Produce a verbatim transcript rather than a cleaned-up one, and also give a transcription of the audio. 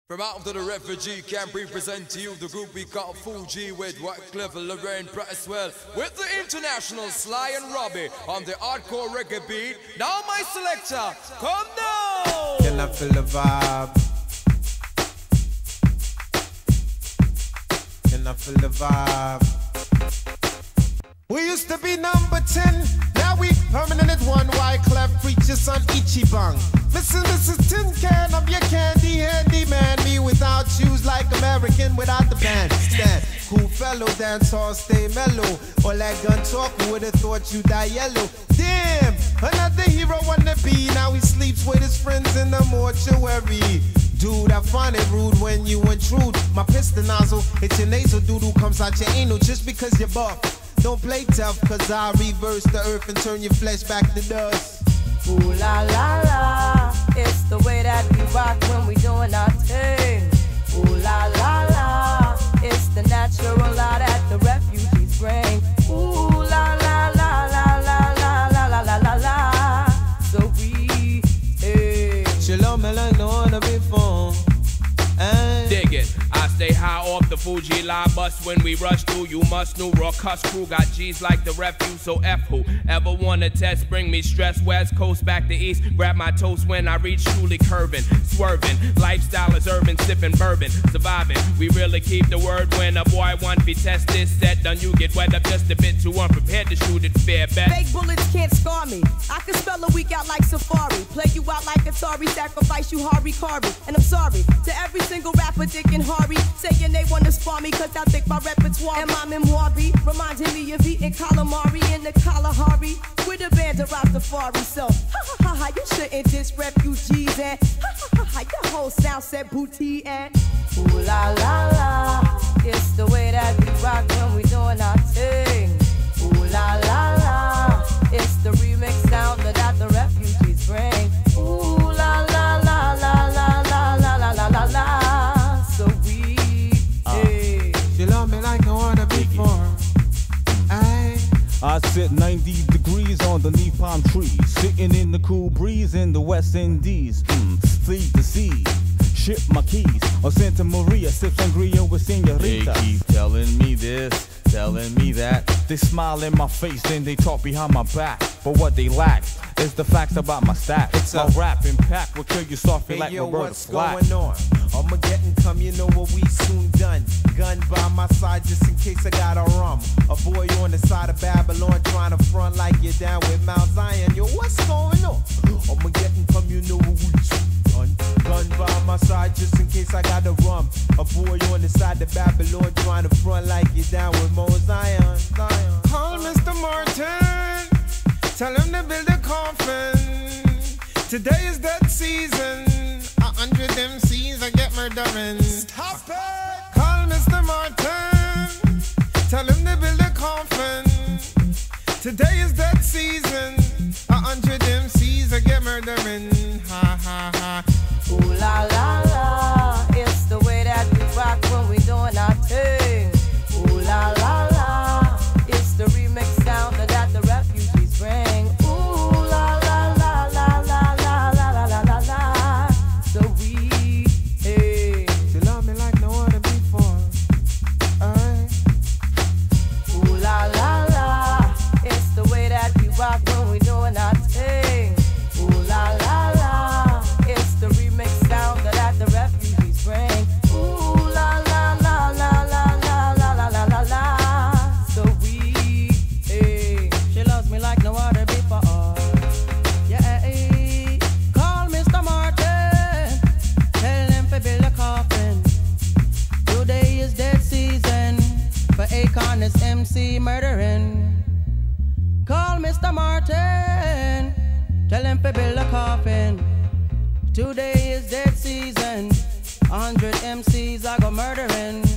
From out of the refugee camp, we present to you the group we call Fuji with Wyclef, Lorraine, Presswell, with the international Sly and Robbie on the hardcore reggae beat. Now my selector, come down! Can I feel the vibe? Can I feel the vibe? We used to be number ten, now we permanent at one. Wyclef preachers on Ichiban. Missus Missus Tin Can, I'm your candy handy man. Me without shoes like American without the bandstand. Cool fellow, dance hall, stay mellow. All that gun talk, who would've thought you die yellow? Damn, another hero wanna be. Now he sleeps with his friends in the mortuary. Dude, I find it rude when you intrude. My piston nozzle, it's your nasal doodle comes out your anal just because you're buff. Don't play tough, cause I reverse the earth and turn your flesh back to dust. Ooh la la la, it's the way that we rock when we doing our thing. Ooh la la la, it's the natural law that the refugees bring. Ooh la la la la la la la la la la la. So we, hey. Shalom, me like no other before. Dig it. I stay high off the Fuji line bus when we rush through. You must know raw cuss crew got G's like the refuse. So F who ever wanna test? Bring me stress. West Coast back to East. Grab my toast when I reach truly curving, swerving. Lifestyle is urban, sipping bourbon, surviving. We really keep the word when a boy want be tested. Set done, you get wet up just a bit too unprepared to shoot it fair bet. Fake bullets can't scar me. I can spell a week out like Safari. Play you out like Atari. Sacrifice you Hari Kari. And I'm sorry to every single rapper, Dick and Hari, saying they wanna spar me cause I think my repertoire and my memoir be reminding me of eating calamari in the Kalahari with a band of Rastafari. So ha ha ha ha, you shouldn't diss refugees and ha ha ha ha, your whole sound set booty and ooh la la la, it's the way that we rock when we doing our thing. Ooh la la la, it's the remix sound that the refugees bring. Ooh la la la la la la la la la la la. So we, hey. She love me like no other before. Aye. I sit ninety degrees underneath palm trees, sitting in the cool breeze in the West Indies. Mm, fleet the sea, ship my keys, or Santa Maria, sip sangria with senorita. They keep telling me this, telling me that. They smile in my face, then they talk behind my back. But what they lack is the facts about my stats. It's my a rap impact will kill you softly hey, like yo, Roberta what's Flack. going on? Armageddon come, you know what we soon done. Gun by my side just in case I got a rum. A boy on the side of Babylon trying to front like you're down with Mount Zion. Yo, what's going on? Armageddon come, you know what we soon done. Gun by my side just in case I got a rum. A boy on the side of Babylon trying to front like you're down with Mount Zion. Zion. Call Mister Martin, tell him to build a coffin. Today is that season. A hundred M Cs I get murdering. Stop it! Call Mister Martin, tell him to build a coffin. Today is that season. A hundred M Cs I get murdering. Ha ha ha. Ooh la la la, it's the way that we rock when we doing our thing. Ooh la la la, it's the remix sound that the refugees bring. Ooh la la la la la la la la la la la. So we, hey. She love me like no other before. Aye. Ooh la la la, it's the way that we rock when we doing our thing. Ooh la la la, it's the remix sound that the refugees bring. Ooh la la la la la la la la la la la. So we, hey. She loves me like no other before. Yeah, hey. Call Mister Martin, tell him to build a coffin. Today is dead season for Akon is M C murdering. Call Mister Martin, tell him to build a coffin. Today is dead season, a hundred M Cs I go murdering.